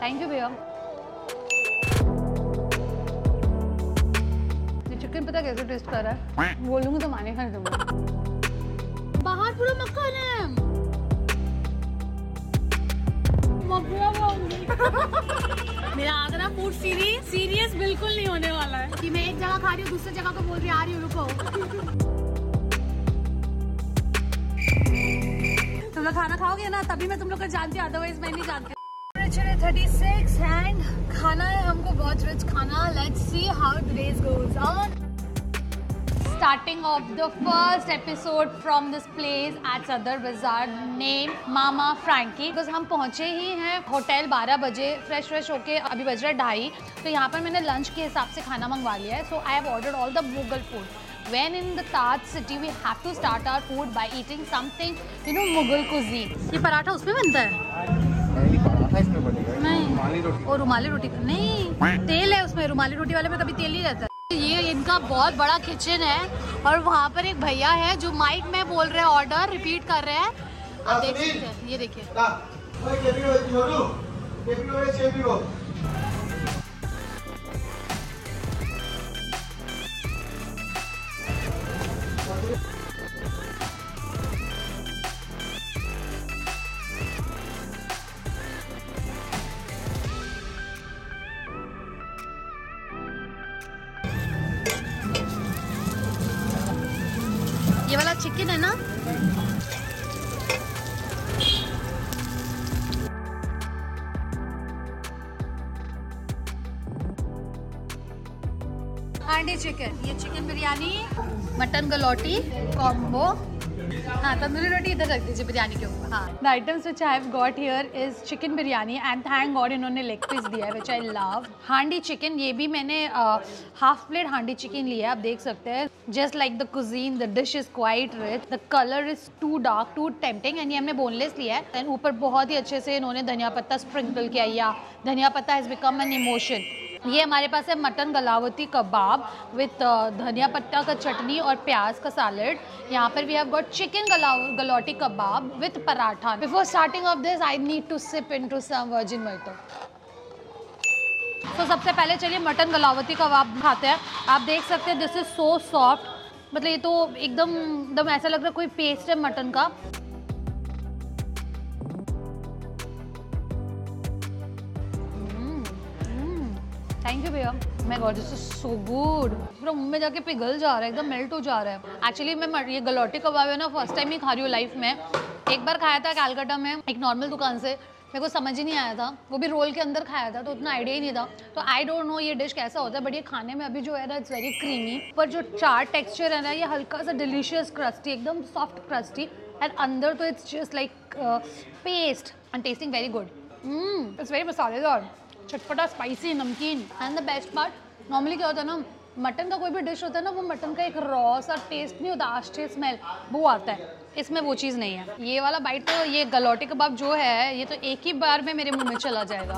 Thank you भैया। ये chicken पता कैसे टेस्ट कर रहा है, बोलूँगी तो माने खाने दूंगा। बाहर पूरा मक्खन है। मेरा आगरा फूड सीरियस बिल्कुल नहीं होने वाला है कि मैं एक जगह खा रही हूँ दूसरी जगह को बोल रही आ रही हूँ रुको। तुम लोग खाना खाओगे ना तभी मैं तुम लोग को जानती हूँ, अदरवाइज मैं नहीं जानती। 36 एंड खाना है हमको बहुत रिच खाना। Let's see how the days goes on. Starting of the first episode from this place at Sadar Bazaar named Mama Frankie because हम पहुँचे ही हैं होटल 12 बजे, फ्रेश होके अभी बज रहा है 2:30। तो यहाँ पर मैंने लंच के हिसाब से खाना मंगवा लिया है। So I have ordered all the Mughal food. When in the Taj city we have to start our food by eating something Mughal cuisine. ये पराठा उसमें बनता है? पराठा इसमें बनेगा। नहीं, और रुमाली रोटी नहीं, तेल है उसमें। रुमाली रोटी वाले में कभी तेल नहीं रहता। ये इनका बहुत बड़ा किचन है और वहाँ पर एक भैया है जो माइक में बोल रहे हैं, ऑर्डर रिपीट कर रहे हैं। आप देख सकते हैं, ये देखिए। ये वाला चिकन है ना, हांडी चिकन, ये chicken biryani, mutton galouti combo. हाँ, तंदूरी रोटी इधर रख दीजिए बिरयानी के ऊपर। हाँ, the items which I have got here is chicken biryani and thank god इन्होंने लेग पीस दिया है विच आई लव। हांडी चिकन, ये भी मैंने हाफ प्लेट हांडी चिकन लिया है, आप देख सकते हैं। Just like the cuisine the dish is quite rich, the colour is too dark too tempting and ये हमने बोनलेस लिया है। एंड ऊपर बहुत ही अच्छे से इन्होंने धनिया पत्ता स्प्रिंकल किया, या धनिया पत्ता हैज बिकम एन इमोशन। ये हमारे पास है मटन गलावती कबाब विथ धनिया पत्ता का चटनी और प्याज का सैलेड। यहाँ पर we have got chicken galouti kabab with paratha. Before starting off this I need to sip into some virgin mojito. तो सबसे पहले चलिए मटन गलावती कबाब खाते हैं। आप देख सकते हैं दिस इज सो सॉफ्ट, मतलब ये तो एकदम ऐसा लग रहा है कोई पेस्ट है मटन का। थैंक यू भैया। My god this is so good, पूरा मुंह में जाके पिघल जा रहा है, एकदम मेल्ट हो जा रहा है। एक्चुअली मैं ये गलौटी कबाब है ना फर्स्ट टाइम ही खा रही हूँ लाइफ में। एक बार खाया था कैलकाटा में एक नॉर्मल दुकान से, मेरे को समझ ही नहीं आया था, वो भी रोल के अंदर खाया था तो उतना आइडिया ही नहीं था। तो आई डोंट नो ये डिश कैसा होता है, बट ये खाने में अभी जो है ना इट्स वेरी क्रीमी। पर जो चाट टेक्सचर है ना ये हल्का सा डिलीशियस क्रस्टी, एकदम सॉफ्ट क्रस्टी एंड अंदर तो it's just like paste and tasting very good. It's very मसालेदार, चटपटा, स्पाइसी, नमकीन। And the best part, normally क्या होता है ना मटन का कोई भी डिश होता है ना वो मटन का एक रॉ सा टेस्ट नहीं होता, आश्चर्य स्मेल वो आता है, इसमें वो चीज़ नहीं है। ये वाला बाइट तो ये गलौटी कबाब जो है ये तो एक ही बार में मेरे मुंह में चला जाएगा।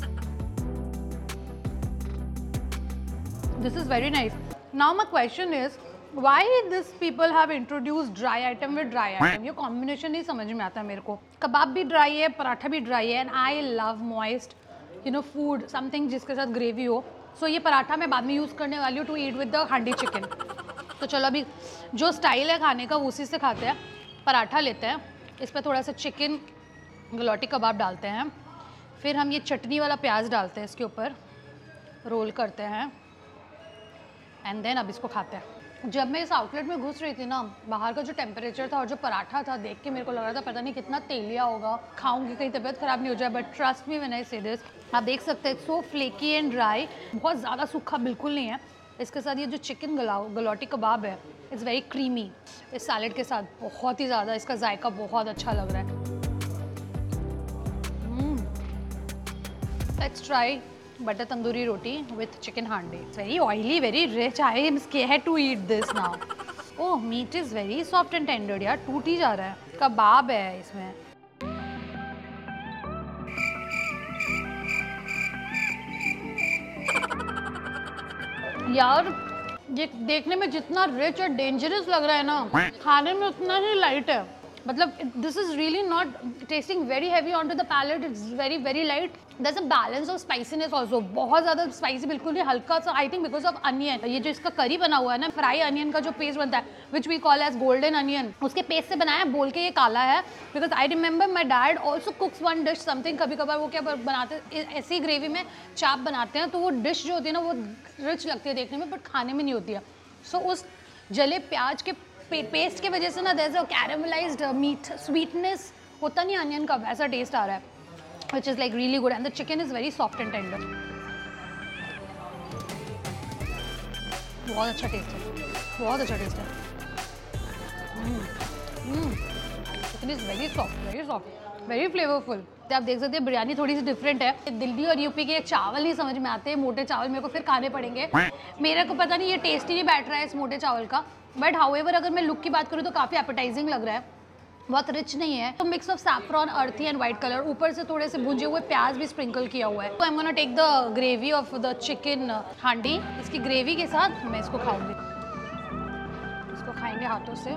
This is very nice. Now my question is why this people have introduced dry item with dry item. ये कॉम्बिनेशन नहीं समझ में आता मेरे को। कबाब भी ड्राई है, पराठा भी ड्राई है and I love moist food, something जिसके साथ ग्रेवी हो। सो ये पराठा मैं बाद में यूज़ करने वाली हूँ to eat with the handi chicken. तो चलो अभी जो स्टाइल है खाने का उसी से खाते हैं। पराठा लेते हैं, इस पर थोड़ा सा चिकन गलौटी कबाब डालते हैं, फिर हम ये चटनी वाला प्याज डालते हैं इसके ऊपर, रोल करते हैं एंड देन अब इसको खाते हैं। जब मैं इस आउटलेट में घुस रही थी ना, बाहर का जो टेम्परेचर था और जो पराठा था देख के मेरे को लग रहा था पता नहीं कितना तेलिया होगा, खाऊंगी कहीं तबीयत खराब नहीं हो जाए। But trust me when I say this, आप देख सकते हैं सो फ्लेकी एंड ड्राई, बहुत ज़्यादा सूखा बिल्कुल नहीं है। इसके साथ ये जो चिकन गलौटी कबाब है इट्स वेरी क्रीमी, इस सैलेड के साथ बहुत ही ज़्यादा इसका जायका बहुत अच्छा लग रहा है। Let's try butter tandoori roti with chicken handi. It's very oily, very rich. I am scared to eat this now. Oh, meat is very soft and tender. यार टूट ही जा रहा है। कबाब है इसमें। यार ये देखने में जितना रिच और डेंजरस लग रहा है ना, खाने में उतना ही लाइट है। मतलब this is really not tasting very heavy on to the palate, it's very very light. There is a balance of spiciness also, बहुत ज़्यादा स्पाइसी बिल्कुल नहीं, हल्का सा, I think because of onion. ये जो इसका करी बना हुआ है ना, फ्राई अनियन का जो पेस्ट बनता है which we call as golden onion, उसके पेस्ट से बनाया, बोल के ये काला है। Because I remember my dad also cooks one dish something, कभी कभार वो क्या बनाते हैं, ऐसी ग्रेवी में चाप बनाते हैं, तो वो डिश जो होती है ना वो रिच लगती है देखने में, बट खाने में नहीं होती है। सो उस जले प्याज के पेस्ट की वजह से ना there is a caramelised meat sweetness होता नहीं अनियन का, वैसा टेस्ट आ रहा है, which is like really good and the chicken is very soft and tender. बहुत अच्छा टेस्ट है, बहुत अच्छा टेस्ट है। Chicken is very soft, very flavourful. तो आप देख सकते हैं बिरयानी थोड़ी सी डिफरेंट है। दिल्ली और यूपी के चावल नहीं समझ में आते, मोटे चावल मेरे को फिर खाने पड़ेंगे। मेरे को पता नहीं ये टेस्ट ही नहीं बैठ रहा है इस मोटे चावल का, बट हाउएवर अगर मैं लुक की बात करूँ तो काफ़ी एपेटाइजिंग लग रहा है, बहुत रिच नहीं है। तो mix of saffron, earthy and white colour, ऊपर से थोड़े से भुंजे हुए प्याज भी स्प्रिंकल किया हुआ है। तो I am gonna take the gravy of the chicken handi, इसकी ग्रेवी के साथ मैं इसको खाऊंगी, इसको खाएंगे हाथों से।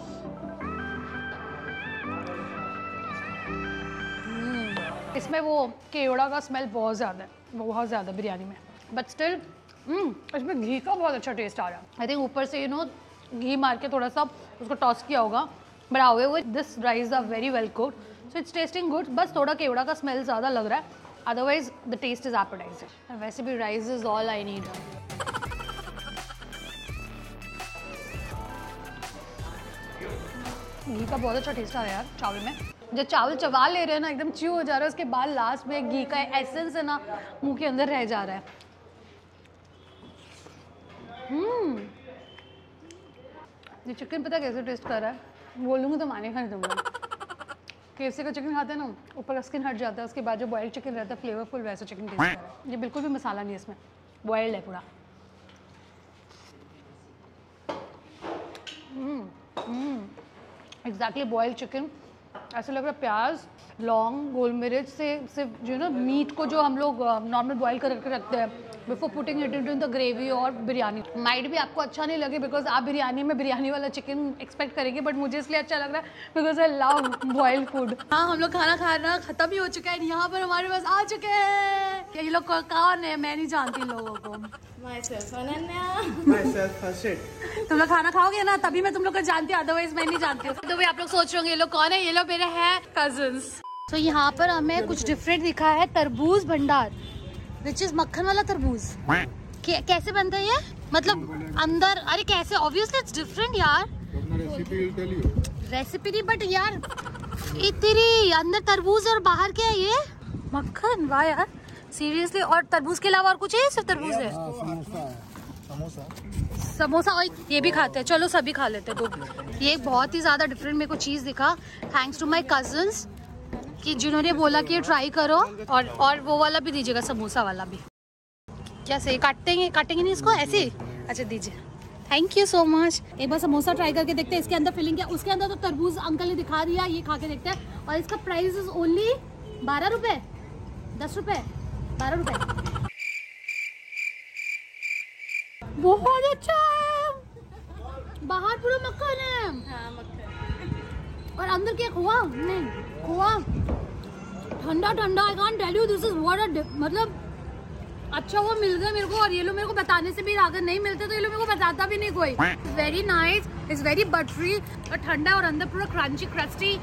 इसमें वो केवड़ा का स्मेल बहुत ज़्यादा है, बहुत ज़्यादा बिरयानी में, बट स्टिल इसमें घी का बहुत अच्छा टेस्ट आ रहा है। आई थिंक ऊपर से घी मार के थोड़ा सा उसको टॉस किया होगा, but however this rice are very well cooked, so it's tasting good. बस थोड़ा केवड़ा का स्मेल ज़्यादा लग रहा है, otherwise the taste is appetising. वैसे भी rice is all I need. घी का बहुत अच्छा टेस्ट आ रहा है यार चावल में, जब चावल चबा ले रहे हैं ना एकदम च्यू हो जा रहा है, उसके बाद लास्ट में घी का एसेंस है ना मुंह के अंदर रह जा रहा है। ये चिकन पता कैसे टेस्ट कर रहा है, बोलूँगी तो माने खाने दूँगा। KFC का चिकन खाते हैं ना, ऊपर का स्किन हट जाता है, उसके बाद जो बॉइल्ड चिकन रहता है फ्लेवरफुल, वैसा चिकन टेस्ट कर रहा है। ये बिल्कुल भी मसाला नहीं है इसमें, बॉइल्ड है पूरा। एग्जैक्टली बॉइल्ड चिकन, ऐसा लग रहा है प्याज, लौंग, गोल मिर्च से सिर्फ जो ना मीट को जो हम लोग नॉर्मल बॉईल करके रखते हैं before putting it into the gravy और बिरयानी। माइट भी आपको अच्छा नहीं लगे बिकॉज आप बिरयानी में बिरयानी वाला चिकन एक्सपेक्ट करेंगे, बट मुझे इसलिए अच्छा लग रहा है because I love boiled food. हाँ, हम लोग खाना खाना खत्म ही हो चुका है, यहाँ पर हमारे पास आ चुके हैं। ये लोग कौन है, मैं नहीं जानती इन लोगों को। Myself Harshit. तुम लोग खाना खाओगे ना तभी मैं तुम लोग को जानती हूँ, अदरवाइज मैं नहीं जानती हूँ। तो भाई आप लोग सोच रहे होंगे ये लोग कौन है, ये लोग मेरे हैं कजन्स। तो यहाँ पर हमें कुछ डिफरेंट दिखा है, तरबूज भंडार, विच इज मक्खन वाला तरबूज। कैसे बनता है ये, मतलब अंदर, अरे कैसे, ऑब्वियसली इट्स डिफरेंट यार। रेसिपी नहीं, बट यार तेरी अंदर तरबूज और बाहर क्या है ये मक्खन, वाह यार सीरियसली। और तरबूज के अलावा और कुछ है, सिर्फ तरबूज है? समोसा, और ये भी खाते हैं, चलो सभी खा लेते हैं। तो ये बहुत ही ज़्यादा डिफरेंट मेरे को चीज़ दिखा, थैंक्स टू माय कजन्स कि जिन्होंने बोला कि ट्राई करो। और वो वाला भी दीजिएगा, समोसा वाला भी। क्या सही, काटेंगे नहीं इसको ऐसे? अच्छा दीजिए, थैंक यू सो मच। एक बार समोसा ट्राई करके देखते हैं इसके अंदर फिलिंग क्या। उसके अंदर तो तरबूज अंकल ने दिखा दिया, ये खा के देखते हैं। और इसका प्राइस इज ओनली 12 रुपये, 10 रुपये, 12 रुपये। बहुत अच्छा है, बाहर पूरा मक्खन है। हाँ, मक्खन। और अंदर क्या, खोआ? नहीं, खोआ ठंडा ठंडा। I can't tell you this is what a, मतलब अच्छा वो मिल गया मेरे को। और ये लोग मेरे को बताने से भी, अगर नहीं मिलते तो ये लोग मेरे को बताता भी नहीं कोई। Very nice, it's very buttery और ठंडा, और अंदर पूरा crunchy crusty.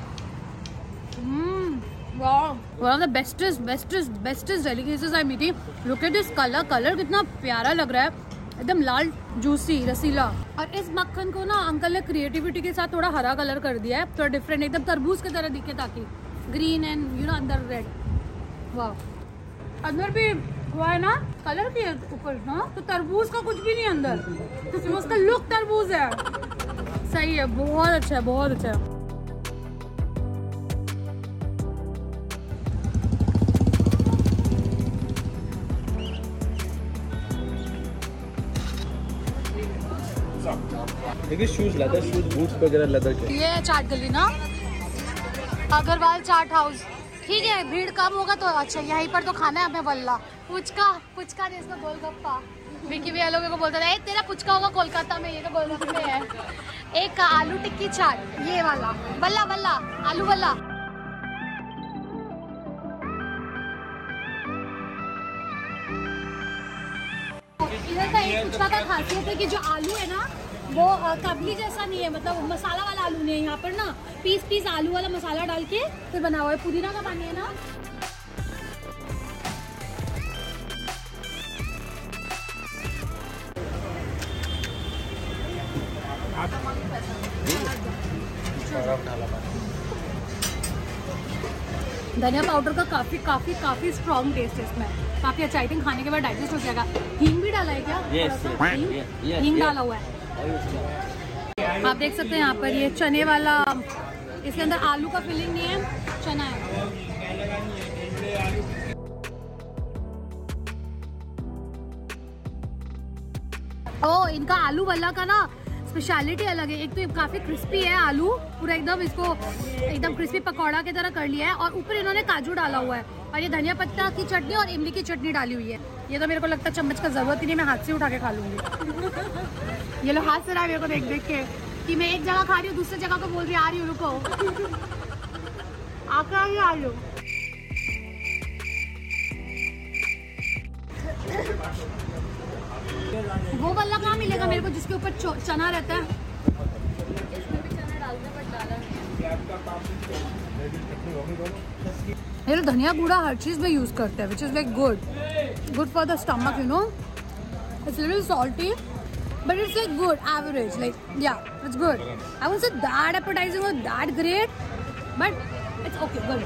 One of the bestest delicacies I'm eating. Look at this color कितना प्यारा लग रहा है, एकदम लाल, जूसी, रसीला। और इस मक्खन को ना अंकल ने क्रिएटिविटी के साथ थोड़ा हरा कलर कर दिया है, थोड़ा डिफरेंट, एकदम तरबूज की तरह दिखे, ताकि ग्रीन एंड यू नो अंदर रेड। वाह, अंदर भी हुआ है ना कलर के ऊपर ना, तो तरबूज का कुछ भी नहीं अंदर, तो उसका लुक तरबूज है। सही है, बहुत अच्छा है, बहुत अच्छा है। देखिए शूज, लेदर शूज, बूट्स वगैरह लेदर के। ये चाट गली ना, अग्रवाल चाट हाउस। ठीक है, भीड़ कम होगा तो अच्छा। यहीं पर तो खाना है हमें वल्ला, पुचका नहीं, इसका गोलगप्पा। विकी भैया लोगों को बोलता था तेरा पुचका होगा कोलकाता में, ये तो कोलकाता में है। एक आलू टिक्की चाट, ये वाला बल्ला बल्ला आलू बल्ला। इधर का एक पुचका का खासियत है कि जो आलू है ना वो काबली जैसा नहीं है, मतलब मसाला वाला आलू नहीं है। यहाँ पर ना पीस पीस आलू वाला मसाला डाल के फिर बना हुआ है। पुदीना का पानी है ना। धनिया पाउडर का काफी काफी काफी स्ट्रॉन्ग टेस्ट है इसमें, काफी अच्छा। आई थिंक खाने के बाद डाइजेस्ट हो जाएगा। हींग भी डाला है क्या? हींग डाला हुआ है। आप देख सकते हैं यहाँ पर ये चने वाला, इसके अंदर आलू का फिलिंग नहीं है, चना है। ओ इनका आलू वाला का ना स्पेशलिटी अलग है। एक तो काफी क्रिस्पी है आलू, पूरा एकदम इसको एकदम क्रिस्पी पकौड़ा की तरह कर लिया है, और ऊपर इन्होंने काजू डाला हुआ है, और ये धनिया पत्ता की चटनी और इमली की चटनी डाली हुई है। ये तो मेरे को लगता है चम्मच का जरूरत ही नहीं, मैं हाथ से उठा के खा लूंगी। ये लोग हाथ से रहा मेरे को देख देख के कि मैं एक जगह खा रही हूँ, दूसरी जगह को बोल रही आ रही हूँ, रुको आकर आ रही हूँ। वो वाला कहाँ मिलेगा मेरे को जिसके ऊपर चना रहता है? इसमें भी चना डालते हैं बट डाला नहीं। ये धनिया गुड़ा हर चीज में यूज करते हैं, which is like good for the stomach, you know. It's little salty but it's like good average, like yeah it's good. I won't say that appetising और that great, but it's okay, good.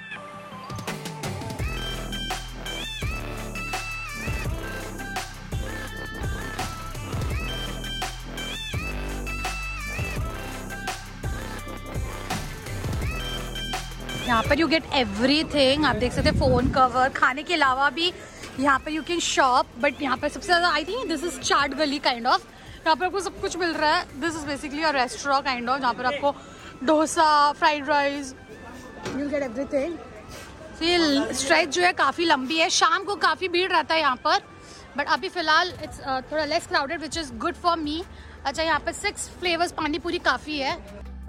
यहाँ पर you get everything. आप देख सकते हैं phone cover, खाने के अलावा भी यहाँ पर यू कैन शॉप, बट यहाँ पर सबसे ज़्यादा I think this is chaat gali kind of. यहाँ पर आपको सब कुछ मिल रहा है। This is basically a restaurant kind of, जहाँ पर आपको dosa, fried rice, you get everything. तो ये स्ट्रेच जो है काफ़ी लंबी है, शाम को काफ़ी भीड़ रहता है यहाँ पर, बट अभी फिलहाल इट्स थोड़ा less crowded which is good for me. अच्छा यहाँ पर 6 फ्लेवर्स पानी पूरी काफ़ी है।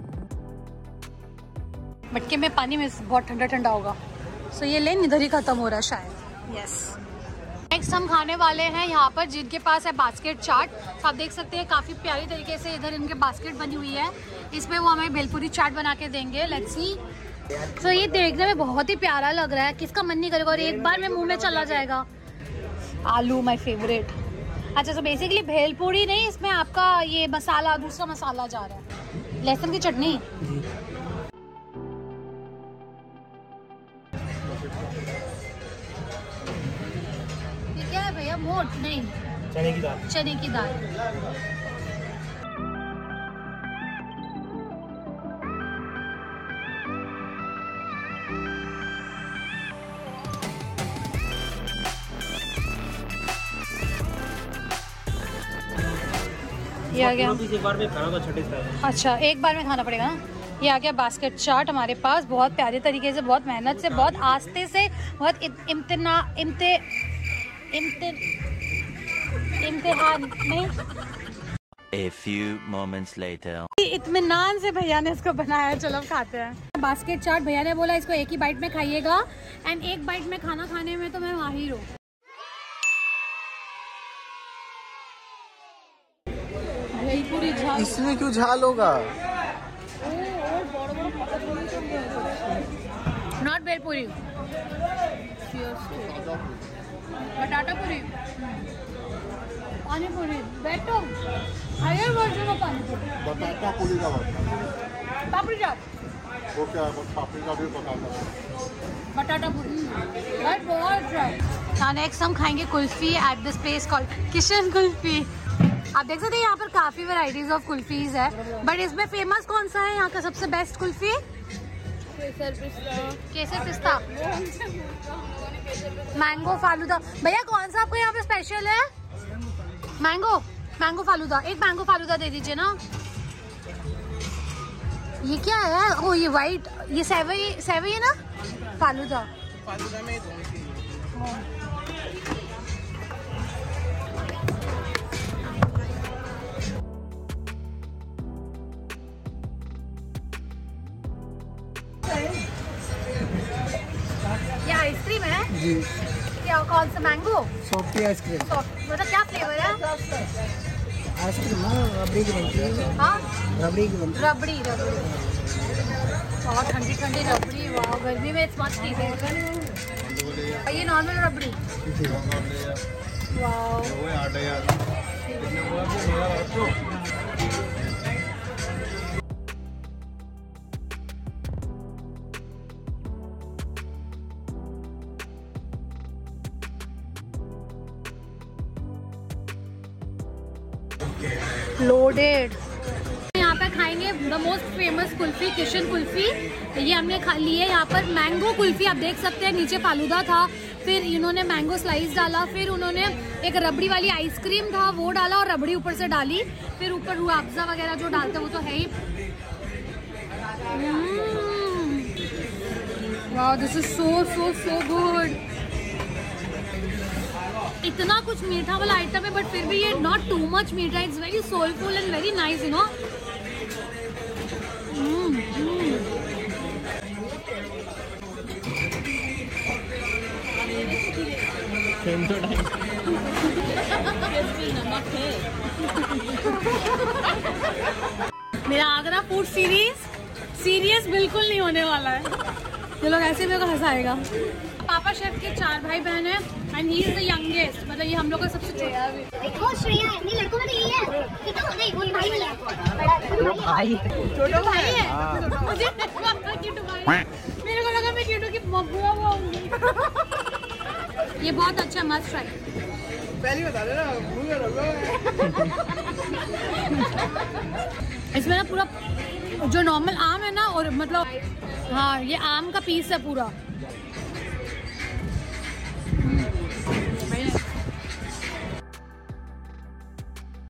मटके में पानी में बहुत ठंडा ठंडा होगा, सो ये लेन इधर ही खत्म हो रहा है शायद। यस, नेक्स्ट हम खाने वाले हैं यहाँ पर जिनके पास है बास्केट चाट। तो आप देख सकते हैं काफ़ी प्यारी तरीके से इधर इनके बास्केट बनी हुई है, इसमें वो हमें भेलपुरी चाट बना के देंगे। Let's see. तो ये देखने में बहुत ही प्यारा लग रहा है, किसका मन नहीं करेगा और एक बार में मुंह में चला जाएगा। आलू माय फेवरेट। अच्छा, तो बेसिकली भेलपुरी नहीं, इसमें आपका ये मसाला, दूसरा मसाला जा रहा है, लहसुन की चटनी। क्या है भैया? मोट नहीं, चने की दाल। चने की दाल। ये आ गया। एक बार में खाना तो छठे से। अच्छा, एक बार में खाना पड़ेगा ना। ये आ गया बास्केट चाट हमारे पास, बहुत प्यारे तरीके से, बहुत मेहनत से, बहुत आस्ते से, बहुत इम्तिहान में। A few moments later. इत्मीनान से भैया ने इसको बनाया। चलो खाते हैं बास्केट चाट। भैया ने बोला इसको एक ही बाइट में खाइएगा, एंड एक बाइट में खाना खाने में तो मैं माहिर हूँ। भेलपुरी झाल, इसमें क्यों झाल होगा? नॉट भेलपुरी, बटाटा पूरी, पानी पूरी, बेटर हायर वर्जन ऑफ पानी पूरी। बटाटा पूरी का पापड़ी चाट, वो क्या है? पापड़ी का भी बटाटा। बटाटा पूरी, राइट, बहुत अच्छा। नेक्स्ट हम खाएंगे kulfi at this place called Kishan Kulfi. आप देख सकते हैं यहाँ पर काफी वैरायटीज ऑफ कुल्फीज है, बट इसमें फेमस कौन सा है यहाँ का सबसे बेस्ट कुल्फी? केसर पिस्ता, मैंगो फालूदा। भैया कौन सा आपको यहाँ पे स्पेशल है? मैंगो फालूदा। एक मैंगो फालूदा दे दीजिए ना। ये क्या है? ओ ये वाइट, ये सेवई है ना? फालूदा में आइसक्रीम है जी। क्या, कौन सा? Mango softy ice cream. मतलब क्या फ्लेवर है? आइसक्रीम ना रबड़ी की बनती है। हाँ रबड़ी की बनती रबड़ी रबड़ी, बहुत ठंडी ठंडी रबड़ी। वाह, गर्मी में इट्स मच टेस्टी। ये नॉर्मल रबड़ी। है जी। वाह, लोडेड। यहाँ पे खाएंगे the most famous kulfi, Kishan Kulfi. ये हमने खा ली है यहाँ पर। मैंगो कुल्फी आप देख सकते हैं, नीचे फालूदा था, फिर इन्होंने मैंगो स्लाइस डाला, फिर उन्होंने एक रबड़ी वाली आइसक्रीम था वो डाला और रबड़ी ऊपर से डाली, फिर ऊपर रूह अफ़ज़ा वगैरह जो डालते हैं वो तो है ही। वाह, this is so so so good. इतना कुछ मीठा वाला आइटम है बट फिर भी ये नॉट टू मच मीठा, it's very soulful and very nice, you know. मेरा आगरा फूड सीरियस बिल्कुल नहीं होने वाला है। ये लोग ऐसे मेरे को हंसाएगा। पापा शेफ के 4 भाई बहन हैं and he is the youngest, मतलब ये हम लोग का सबसे छोटा है। वो श्रेया है, नहीं लड़कों में तो यही है कि तो नहीं वो भाई नहीं है, भाई छोटा भाई है। मुझे क्यूटू भाई, मेरे को लगा मैं क्यूटू की बुआ होंगी। ये बहुत अच्छा, मस्त ट्राई। पहले बता देना। इसमें ना पूरा जो नॉर्मल आम है ना, और मतलब हाँ ये आम का पीस है पूरा,